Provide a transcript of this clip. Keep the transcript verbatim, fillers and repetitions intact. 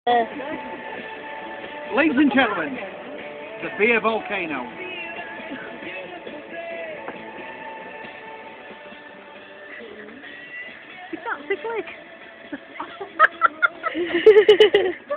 Uh, Ladies and gentlemen, the beer volcano. Is that the click?